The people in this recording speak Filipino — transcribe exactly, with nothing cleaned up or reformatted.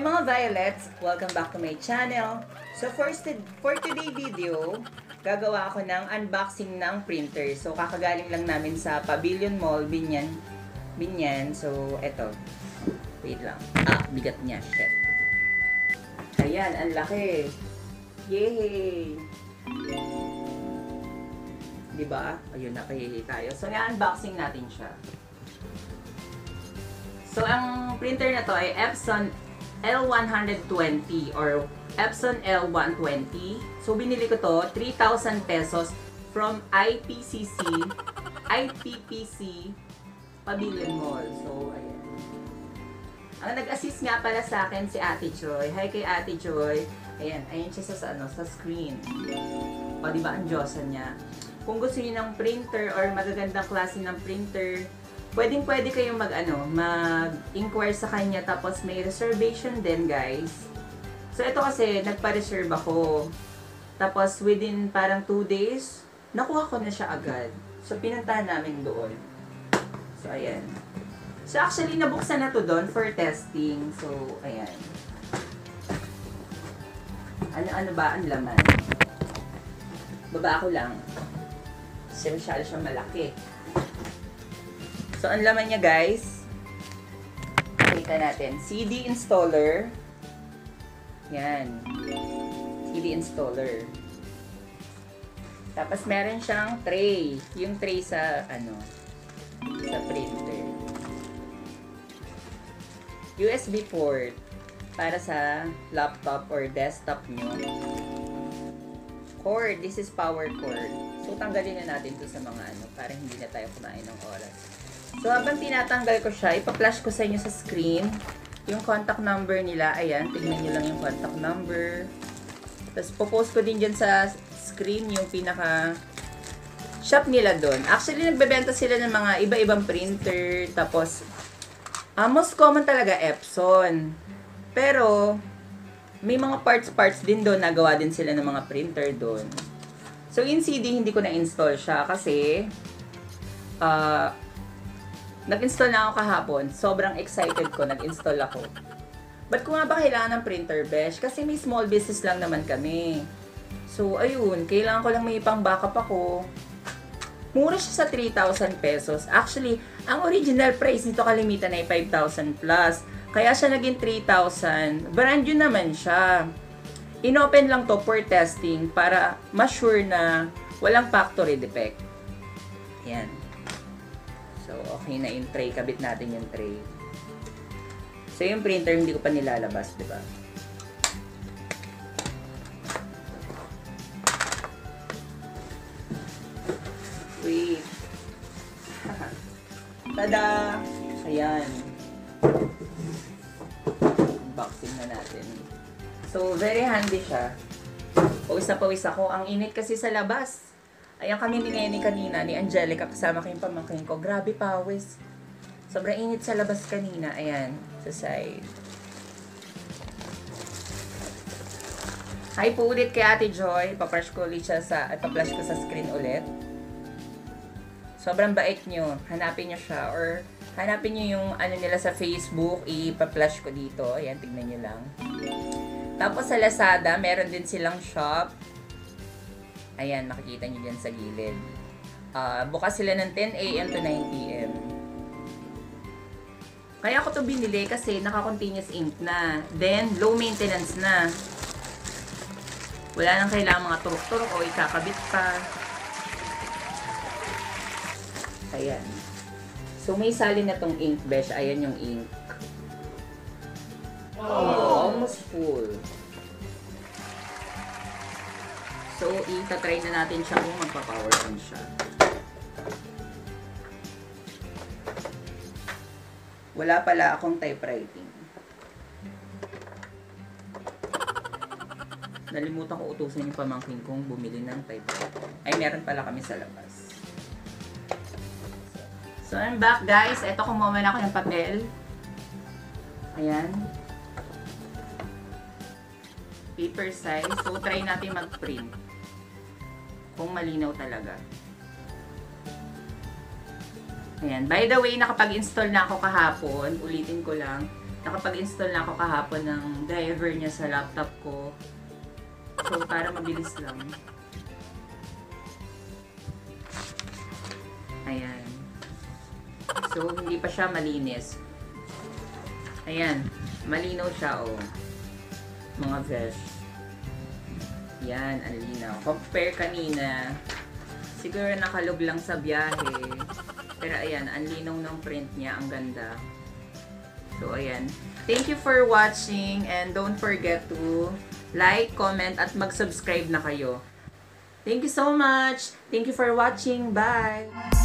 mga violets, welcome back to my channel. So for, for today video, gagawa ako ng unboxing ng printer. So kakagaling lang namin sa Pavilion Mall, Binyan. Binyan. So eto. Wait lang. Ah, bigat niya. Shit. Ayan, ang laki. Yay! Diba? Ayun, nakahihi tayo. So i-unboxing natin siya. So ang printer na to ay Epson L one twenty or Epson L one twenty. So binili ko to three thousand pesos from I P C C, I P P C Pavilion Mall. So ayan. Ang nag-assist nga pala sa akin si Ate Joy. Hi kay Ate Joy. Ayan, ayan siya sa ano, sa screen. O di ba ang Diyosa niya. Kung gusto niyo ng printer or magagandang klase ng printer, pwedeng pwede kayong mag ano, mag-inquire sa kanya, tapos may reservation din, guys. So ito kasi nagpa-reserve ako. Tapos within parang two days, nakuha ko na siya agad. So pinuntahan namin doon. So ayan. So actually nabuksan na to doon for testing. So ayan. Ano-ano ba ang laman? Baba ko lang. Kasi masyado siyang malaki. So, ang laman niya, guys, nakita natin, C D installer. Yan. C D installer. Tapos, meron siyang tray. Yung tray sa, ano, sa printer. U S B port para sa laptop or desktop nyo. Cord. This is power cord. So, tanggalin na natin to sa mga ano, para hindi na tayo kumain ng oras. So, habang tinatanggal ko siya, ipa-flash ko sa inyo sa screen yung contact number nila. Ayan, tignan nyo lang yung contact number. Tapos, popost ko din dyan sa screen yung pinaka shop nila doon. Actually, nagbebenta sila ng mga iba-ibang printer. Tapos, uh, most common talaga Epson. Pero, may mga parts-parts din doon. Nagawa din sila ng mga printer doon. So, in C D, hindi ko na-install siya kasi uh, nag-install na ako kahapon. Sobrang excited ko. Nag-install ako. Ba't ko nga ba kailangan ng printer, besh? Kasi may small business lang naman kami. So, ayun. Kailangan ko lang may pang backup ako. Mura siya sa three thousand pesos. Actually, ang original price nito kalimitan ay five thousand plus. Kaya siya naging three thousand. Brand new naman siya. Inopen lang to for testing para ma-sure na walang factory defect. Yan. So, okay na yung tray. Kabit natin yung tray. So, yung printer hindi ko pa nilalabas, di ba? Wait. Tada! Ayan. Unboxing na natin. So, very handy siya. Pawis na pawis ako. Ang init kasi sa labas. Ayan kami ni Nene kanina, ni Angelica, kasama ko yung pamangkin ko. Grabe pawis. Sobrang init sa labas kanina. Ayan, sa side. Hi po ulit kay Ate Joy. Papash ko ulit siya sa, at paplash ko sa screen ulit. Sobrang bait nyo. Hanapin nyo siya. Or hanapin nyo yung ano nila sa Facebook. Ipa-flash ko dito. Ayan, tignan nyo lang. Tapos sa Lazada, meron din silang shop. Ayan, makikita nyo dyan sa gilid. Uh, bukas sila ng ten A M to nine P M Kaya ako to binili kasi naka-continuous ink na. Then, low maintenance na. Wala nang kailangan mga turok-turok o ikakabit pa. Ayan. So, may salin na tong ink, besh. Ayan yung ink. Oh, almost full. So, itatry na natin siya kung magpa-power on siya. Wala pala akong typewriting. Nalimutan ko utusan yung pamangkin kong bumili ng typewriting. Ay, meron pala kami sa labas. So, I'm back, guys. Ito, kumuha na ako ng papel. Ayan. Paper size. So, try natin mag-print. Kung malinaw talaga. Ayan. By the way, nakapag-install na ako kahapon. Ulitin ko lang. nakapag-install na ako kahapon ng driver niya sa laptop ko. So, para mabilis lang. Ayan. So, hindi pa siya malinis. Ayan. Malinaw siya, oh. Mga vesh. Yan, ang linaw. Compare kanina. Siguro nakalog lang sa biyahe. Pero ayan, ang linaw ng print niya. Ang ganda. So, ayan. Thank you for watching. And don't forget to like, comment, at mag-subscribe na kayo. Thank you so much. Thank you for watching. Bye!